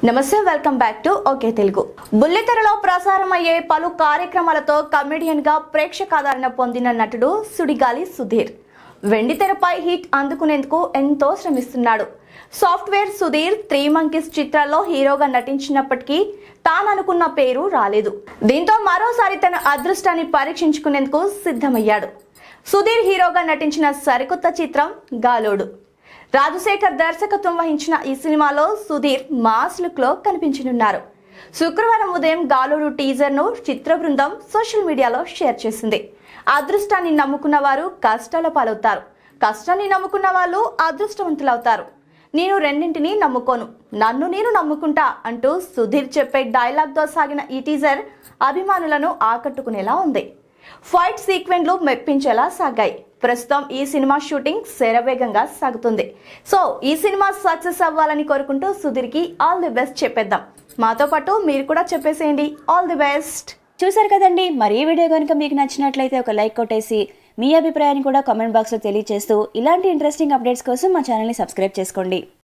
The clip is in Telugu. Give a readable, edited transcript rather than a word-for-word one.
నమస్తే welcome back to okay Telugu. బుల్లితెరలో ప్రసారమయ్యే పలు కార్యక్రమాలతో కమెడియన్ గా ప్రేక్షకాదరణ పొందిన నటుడు సుడిగాలి సుధీర్ వెండితెరపై హిట్ అందుకునేందుకు ఎంతో శ్రమిస్తున్నాడు. సాఫ్ట్వేర్ సుధీర్ 3 Monkeys చిత్రాల్లో హీరోగా నటించినప్పటికీ తాను అనుకున్న పేరు రాలేదు. దీంతో మరోసారి తన అదృష్టాన్ని పరీక్షించుకునేందుకు సిద్ధమయ్యాడు. సుధీర్ హీరోగా నటించిన సరికొత్త చిత్రం గాలోడు. రాజశేఖర్ దర్శకత్వం వహించిన ఈ సినిమాలో సుధీర్ మాస్ లుక్ లో కనిపించనున్నారు. శుక్రవారం ఉదయం గాలోడు టీజర్ ను చిత్ర బృందం సోషల్ మీడియాలో షేర్ చేసింది. అదృష్టాన్ని నమ్ముకున్న వారు కష్టాల పాలవుతారు, కష్టాన్ని నమ్ముకున్న వాళ్ళు అదృష్టవంతులవుతారు. నేను రెండింటినీ నమ్ముకోను, నన్ను నేను నమ్ముకుంటా అంటూ సుధీర్ చెప్పే డైలాగ్ తో సాగిన ఈ టీజర్ అభిమానులను ఆకట్టుకునేలా ఉంది. ఫైట్ సీక్వెన్స్లు మెప్పించేలా సాగాయి. ప్రస్తుతం ఈ సినిమా షూటింగ్ శరవేగంగా సాగుతుంది. సో ఈ సినిమా సక్సెస్ అవ్వాలని కోరుకుంటూ సుధీర్ కి ఆల్ ది బెస్ట్ చెప్పేద్దాం. మాతో పాటు మీరు కూడా చెప్పేసేయండి ఆల్ ది బెస్ట్. చూసారు కదండి, మరి ఈ వీడియో కనుక మీకు నచ్చినట్లయితే ఒక లైక్ కొట్టేసి మీ అభిప్రాయాన్ని కూడా కామెంట్ బాక్స్లో తెలియజేస్తూ ఇలాంటి ఇంట్రెస్టింగ్ అప్డేట్స్ కోసం మా ఛానల్ని సబ్స్క్రైబ్ చేసుకోండి.